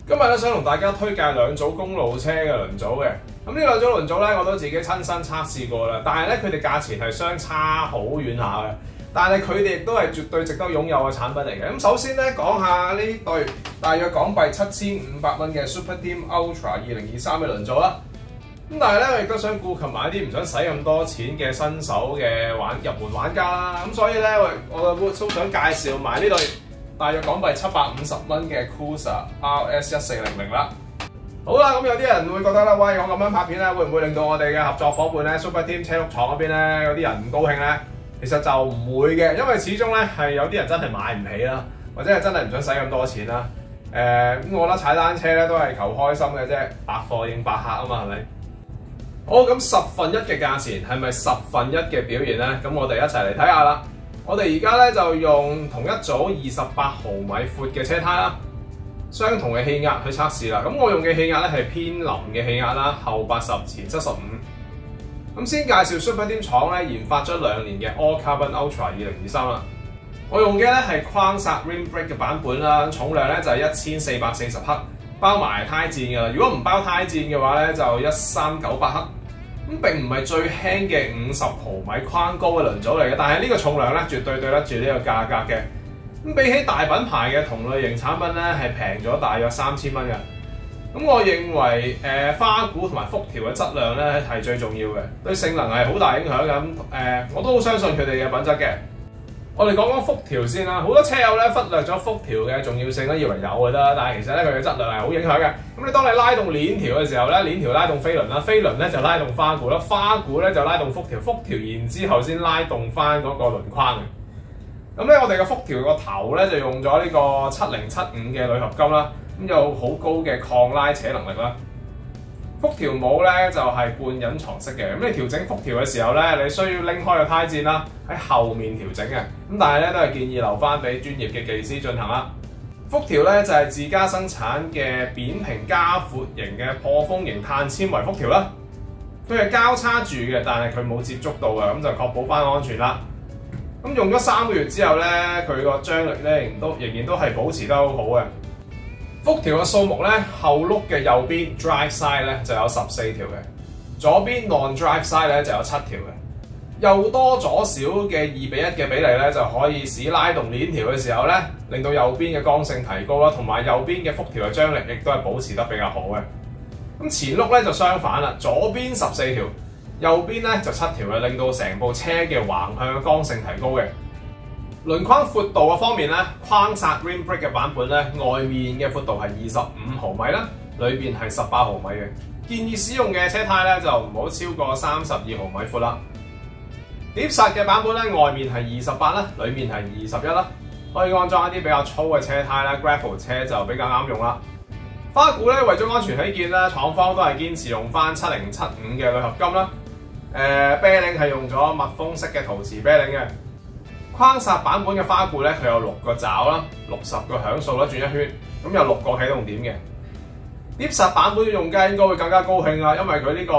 今日咧想同大家推介兩組公路車嘅輪組嘅，咁呢兩組輪組咧我都自己親身測試過啦，但係咧佢哋價錢係相差好遠下嘅，但係佢哋亦都係絕對值得擁有嘅產品嚟嘅。咁首先咧講下呢對大約港幣7500蚊嘅 Super Team Ultra 2023嘅輪組啦。咁但係咧我亦都想顧及埋一啲唔想使咁多錢嘅新手嘅入門玩家啦，咁所以咧我都想介紹埋呢對大約港幣750蚊嘅 Cruiser RS1400啦。好啦，咁有啲人會覺得啦，喂，我咁樣拍片咧，會唔會令到我哋嘅合作伙伴咧 Super Team 車轆廠嗰邊咧有啲人唔高興咧？其實就唔會嘅，因為始終咧係有啲人真係買唔起啦，或者係真係唔想使咁多錢啦。咁我覺得踩單車咧都係求開心嘅啫，百貨應百客啊嘛，係咪？好，咁1/10嘅價錢係咪1/10嘅表現咧？咁我哋一齊嚟睇下啦。我哋而家咧就用同一組28毫米闊嘅車胎啦，相同嘅氣壓去測試啦。咁我用嘅氣壓咧係偏腍嘅氣壓啦，後80前75。咁先介紹 Super Team 廠咧研發咗2年嘅 All Carbon Ultra 2023啦。我用嘅咧係框剎 Rim Brake 嘅版本啦，重量咧就係1440克，包埋胎墊㗎啦。如果唔包胎墊嘅話咧，就1398克。咁並唔係最輕嘅50毫米框高嘅輪組嚟嘅，但係呢個重量咧絕對對得住呢個價格嘅。咁比起大品牌嘅同類型產品咧，係平咗大約3000蚊嘅。咁我認為花鼓同埋輻條嘅質量咧係最重要嘅，對性能係好大影響嘅。我都好相信佢哋嘅品質嘅。我哋講講輻條先啦，好多車友咧忽略咗輻條嘅重要性咧，以為有嘅啫，但係其實咧佢嘅質量係好影響嘅。咁你當你拉動鏈條嘅時候咧，鏈條拉動飛輪啦，飛輪咧就拉動花鼓啦，花鼓咧就拉動輻條，輻條然之後先拉動翻嗰個輪框嘅。咁咧我哋嘅輻條個頭咧就用咗呢個7075嘅鋁合金啦，咁有好高嘅抗拉扯能力啦。輻條帽咧就係半隱藏式嘅，咁你調整輻條嘅時候咧，你需要拎開個胎墊啦，喺後面調整嘅。咁但係咧都係建議留翻俾專業嘅技師進行啦。輻條咧就係自家生產嘅扁平加闊型嘅破風型碳纖維輻條啦，佢係交叉住嘅，但係佢冇接觸到嘅，咁就確保翻安全啦。咁用咗3個月之後咧，佢個張力咧仍然都係保持得好好嘅。輻條嘅數目咧，後轆嘅右邊 drive side 咧就有14條嘅，左邊 non drive side 咧就有7條嘅。又多咗少嘅2:1嘅比例咧，就可以使拉動鏈條嘅時候咧，令到右邊嘅剛性提高啦，同埋右邊嘅輻條嘅張力亦都係保持得比較好嘅。咁前轆咧就相反啦，左邊14條，右邊咧就7條嘅，令到成部車嘅橫向嘅剛性提高嘅。輪框闊度嘅方面咧，框剎 Rim Brake 嘅版本咧，外面嘅闊度係25毫米啦，裏邊係18毫米嘅。建議使用嘅車胎咧就唔好超過32毫米闊啦。碟剎嘅版本咧，外面係28啦，裏面係21啦，可以安裝一啲比較粗嘅車胎啦 ，gravel 車就比較啱用啦。花鼓咧為咗安全起見咧，廠方都係堅持用翻7075嘅鋁合金啦。啤領係用咗密封式嘅陶瓷啤領嘅。框剎版本嘅花鼓咧，佢有6個爪啦，60個響數啦，轉一圈，咁有6個啟動點嘅。碟剎版本嘅用家應該會更加高興啦，因為佢呢個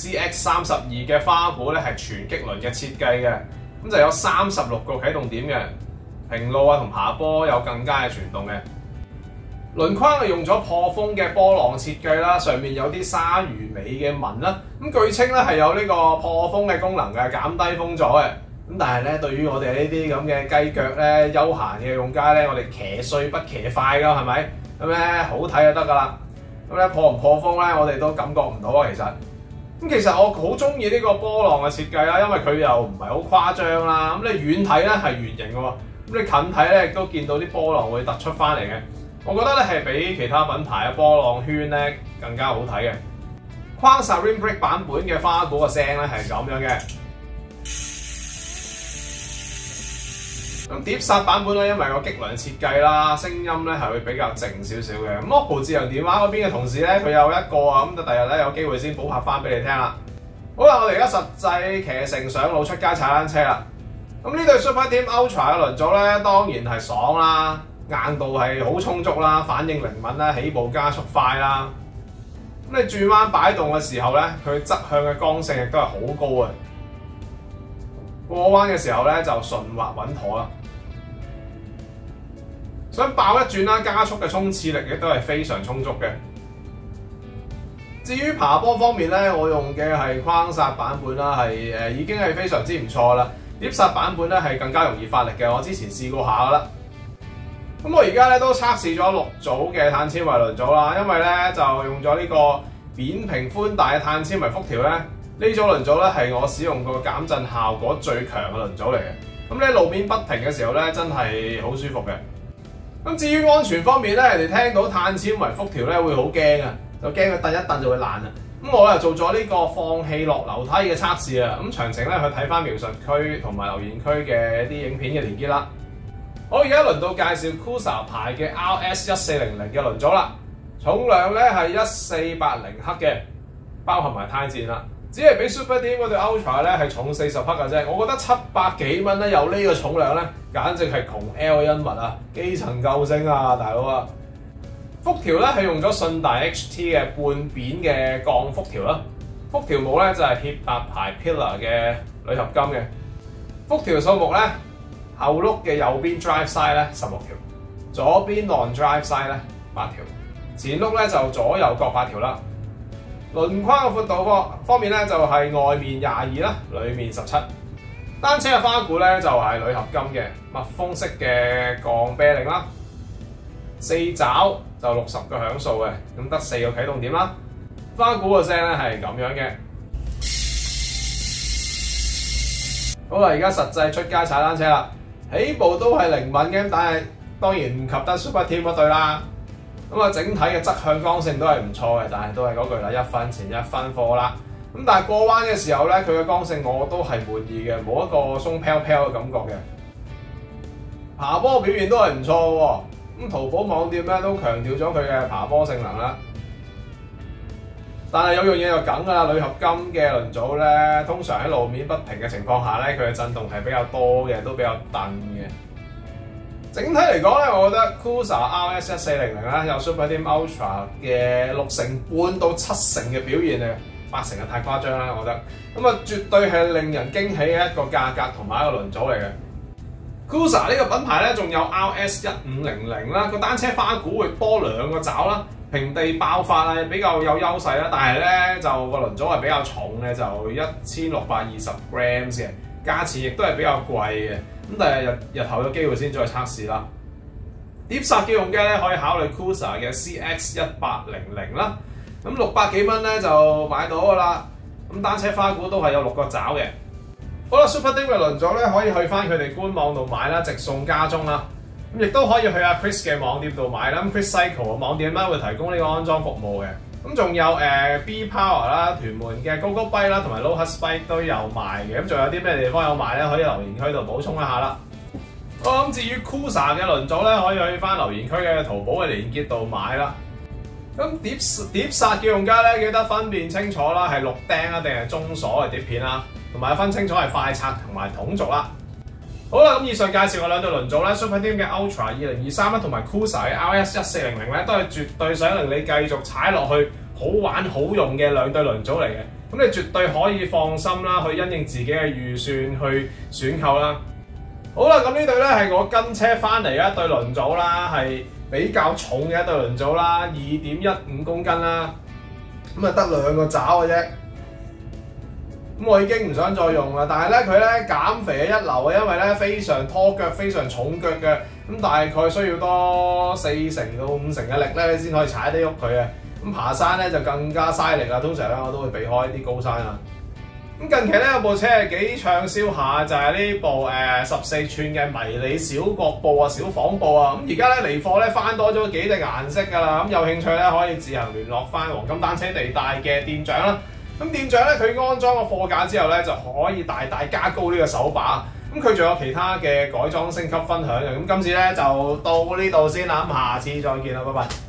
CX32嘅花鼓咧係全棘輪嘅設計嘅，咁就有36個啟動點嘅，平路啊同爬坡有更加嘅傳動嘅。輪框係用咗破風嘅波浪設計啦，上面有啲鯊魚尾嘅紋啦，咁據稱咧係有呢個破風嘅功能嘅，減低風阻嘅。咁但係咧，對於我哋呢啲咁嘅雞腳咧，休閒嘅用家咧，我哋騎碎不騎快㗎，係咪？咁咧好睇就得㗎啦。咁咧破唔破風咧，我哋都感覺唔到啊。其實我好中意呢個波浪嘅設計啦，因為佢又唔係好誇張啦。咁你遠睇咧係圓形嘅喎，咁你近睇咧亦都見到啲波浪會突出翻嚟嘅。我覺得咧係比其他品牌嘅波浪圈咧更加好睇嘅。框剎 Rim Brake 版本嘅花鼓嘅聲咧係咁樣嘅。咁碟剎版本咧，因為個棘輪設計啦，聲音咧係會比較靜少少嘅。咁 OPPO 智能電話嗰邊嘅同事咧，佢有一個啊，咁就第日咧有機會先補拍翻俾你聽啦。好啦，我哋而家實際騎乘上路出街踩單車啦。咁呢對 Super Team Ultra 嘅輪組咧，當然係爽啦，硬度係好充足啦，反應靈敏啦，起步加速快啦。咁你轉彎擺動嘅時候咧，佢側向嘅剛性亦都係好高嘅。過彎嘅時候咧就順滑穩妥啦。 想爆一轉啦，加速嘅衝刺力亦都係非常充足嘅。至於爬坡方面咧，我用嘅係框剎版本啦，係已經係非常之唔錯啦。碟剎版本咧係更加容易發力嘅，我之前試過下噶啦。咁我而家咧都測試咗6組嘅碳纖維輪組啦，因為咧就用咗呢個扁平寬大嘅碳纖維輻條咧，呢組輪組咧係我使用過減震效果最強嘅輪組嚟嘅。咁咧路面不停嘅時候咧，真係好舒服嘅。咁至於安全方面咧，人哋聽到碳纖維輻條咧會好驚啊，就驚佢蹬一蹬就會爛啊。咁我又做咗呢個放氣落樓梯嘅測試啊。咁詳情咧去睇翻描述區同埋留言區嘅一啲影片嘅連結啦。好，而家輪到介紹 Cruiser 牌嘅 RS1400嘅輪組啦。重量咧係1480克嘅，包含埋胎戰啦。只係比 Super Team 嗰對 Ultra 咧係重40克嘅啫。我覺得700幾蚊咧有呢個重量咧，簡直係窮 L 恩物啊！基層救星啊，大佬啊！輻條咧係用咗信大 HT 嘅半扁嘅鋼輻條啦。輻條帽咧就係協達牌 Pillar 嘅鋁合金嘅。輻條數目咧，後轆嘅右邊 drive side 咧16條，左邊 non-drive side 咧8條，前轆咧就左右各8條啦。輪框嘅闊度方面咧就係外面22啦，裡面17。單車嘅花鼓咧就係鋁合金嘅密封式嘅鋼啤令啦，4爪就60個響數嘅，咁得4個啟動點啦。花鼓嘅聲咧係咁樣嘅。好啦，而家實際出街踩單車啦，起步都係靈敏嘅，但係當然唔及得 Super Team 嗰對啦。咁啊，整體嘅側向剛性都係唔錯嘅，但係都係嗰句啦，1分錢1分貨啦。咁但係過彎嘅時候咧，佢嘅剛性我都係滿意嘅，冇一個鬆飄飄嘅感覺嘅。爬坡表現都係唔錯喎。咁淘寶網店咧都強調咗佢嘅爬坡性能啦。但係有樣嘢就梗㗎啦，鋁合金嘅輪組咧，通常喺路面不平嘅情況下咧，佢嘅震動係比較多嘅，都比較蹬嘅。整體嚟講咧，我覺得 Cruiser RS1400咧有 Super Team Ultra 嘅6成半到7成嘅表現啊，8成就太誇張啦，我覺得。咁啊，絕對係令人驚喜嘅一個價格同埋一個輪組嚟嘅。Cruiser 呢個品牌咧，仲有 RS1500啦，個單車花鼓會多2個爪啦，平地爆發啊比較有優勢啦，但係咧就個輪組係比較重嘅，就1620 grams 嘅，價錢亦都係比較貴嘅。咁但係日後有機會先再測試啦。碟剎嘅用機咧可以考慮 Cruiser 嘅 CX1800啦。咁600幾蚊咧就買到㗎啦。咁單車花鼓都係有6個爪嘅。好啦 ，Super Team 嘅輪組咧可以去翻佢哋官網度買啦，直送家中啦。咁亦都可以去阿 Chris 嘅網店度買啦。咁 Chris Cycle 嘅網店咧會提供呢個安裝服務嘅。咁仲有B Power 啦、屯門嘅高高跛啦，同埋 Low Hus Bike 都有賣嘅。咁仲有啲咩地方有賣咧？可以留言區度補充一下啦。好，咁至於 Cruiser 嘅輪組咧，可以去翻留言區嘅淘寶嘅連結度買啦。咁碟剎嘅用家咧，記得分辨清楚啦，係6釘啊定係中鎖嘅碟片啦，同埋分清楚係快拆同埋筒軸啦。好啦，咁以上介紹嘅2對輪組咧 ，Super Team 嘅 Ultra 2023啦，同埋 Cruiser 嘅 RS1400咧，都係絕對想令你繼續踩落去好玩好用嘅2對輪組嚟嘅。咁你絕對可以放心啦，去因應自己嘅預算去選購啦。好啦，咁呢對咧係我跟車翻嚟嘅一對輪組啦，係比較重嘅一對輪組啦，2.15公斤啦，咁啊得2個爪嘅啫。咁我已經唔想再用啦，但係咧佢咧減肥嘅一流啊，因為咧非常拖腳、非常重腳嘅，咁大概需要多4成到5成嘅力咧，你先可以踩得喐佢嘅。咁爬山咧就更加嘥力啦，通常咧我都會避開啲高山啊。咁近期咧有部車係幾暢銷下，就係呢部14寸嘅迷你小角布啊、小仿布啊。咁而家咧嚟貨咧翻多咗幾隻顏色㗎啦，咁有興趣咧可以自行聯絡翻黃金單車地帶嘅店長啦。咁店長咧，佢安裝個貨架之後咧，就可以大大加高呢個手把。咁佢仲有其他嘅改裝升級分享嘅。咁今次咧就到呢度先啦，咁下次再見啦，拜拜。